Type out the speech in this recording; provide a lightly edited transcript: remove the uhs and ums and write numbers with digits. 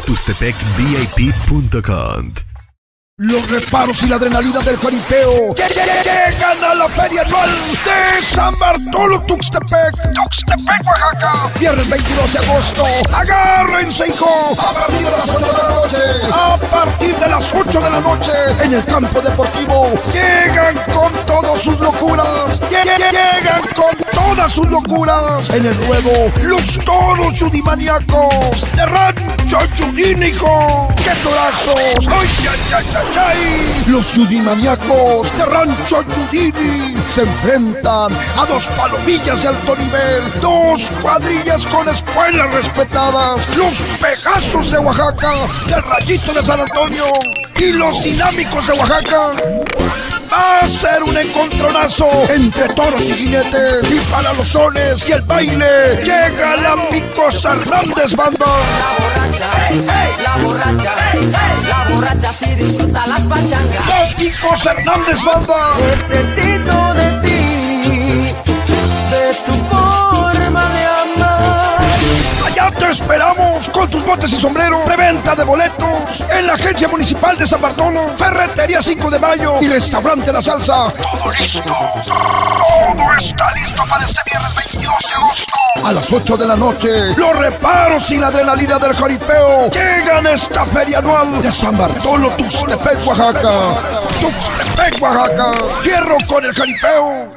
TuxtepecVIP.com. Los reparos y la adrenalina del jaripeo llegan a la feria anual de San Bartolo Tuxtepec, Oaxaca. Viernes 22 de agosto. Agárrense, hijo. A partir de las 8 de la noche. A partir de las 8 de la noche. En el campo deportivo. Llegan con todas sus locuras. Llegan con todas sus locuras. En el ruedo, los toros yudimaniacos de Rancho Yudín, hijo. ¡Qué torazos! ¡Ay, ay, ay, ay! Los yudimaniacos de Rancho Yudini se enfrentan a dos palomillas de alto nivel, dos cuadrillas con espuelas respetadas, los Pegasos de Oaxaca, del Rayito de San Antonio y los Dinámicos de Oaxaca. Va a ser un encontronazo entre toros y jinetes, y para los sones y el baile llega la Picosa Hernández Banda. La borracha sí disfruta las pachangas. La Picosa Hernández Banda. Necesito de ti, de tu forma de amar. Allá te esperamos con tus botes y sombrero. Preventa de boletos en la Agencia Municipal de San Bartolo, Ferretería 5 de Mayo y Restaurante La Salsa. Todo listo. Todo está listo para este viernes 22 de agosto. A las 8 de la noche, los reparos y la adrenalina del jaripeo llegan a esta feria anual de San Bartolo Tuxtepec, Oaxaca. Tuxtepec, Oaxaca. Fierro con el jaripeo.